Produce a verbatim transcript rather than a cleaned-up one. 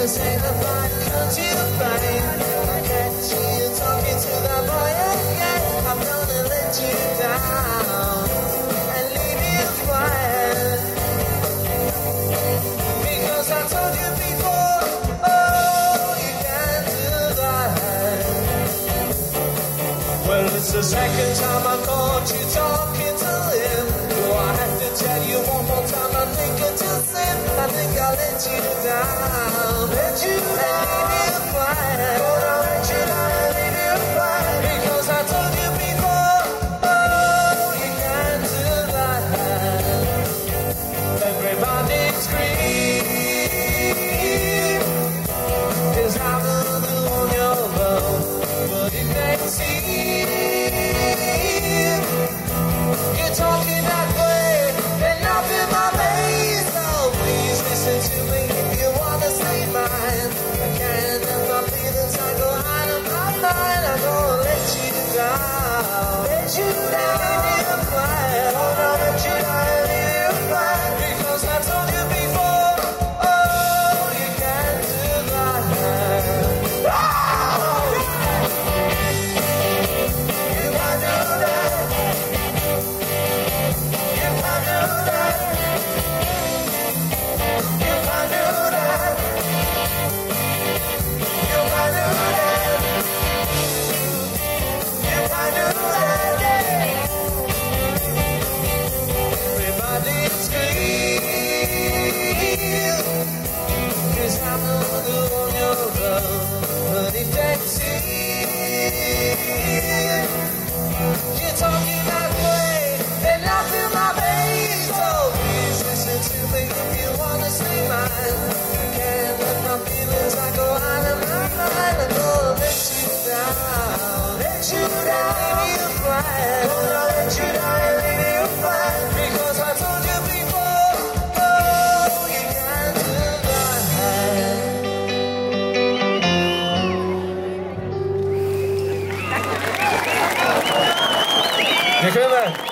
say the fight comes you fight. I catch you talking to the boy again. I'm gonna let you down and leave you quiet. Because I told you before, oh, you can't do that. Well, it's the second time I caught you talking to him. Do I have to tell you one more time? I think it's a sin. I think I'll let you down. Let you down. Leave you quiet. Oh, I'll let you down and leave you quiet. Because I told you before, oh, you can't do that. Everybody scream, 'cause I'm the one you're love. But it makes seem you're talking that way and nothing my face. So please listen to me if you wanna stay mine. I can't help my feelings, I go out of my mind. I'm gonna let you down, let you down, leave you quiet. Oh, no, let you down, leave you quiet. Because I told you before, oh, you can't do that. Oh! You can't do that. You can't do that. You can't do that. You can't do that. You can't do that. Everybody scream, 'cause I'm the one you're love. But if they see you're talking that way, then I feel my face. So please listen to me if you wanna stay mine. I can't let my feelings, I go out of my mind. I'm gonna let you down, let you down, leave you quiet. I'm gonna let you down and leave you quiet. Because I told you before, oh, you can't do that. Děkujeme.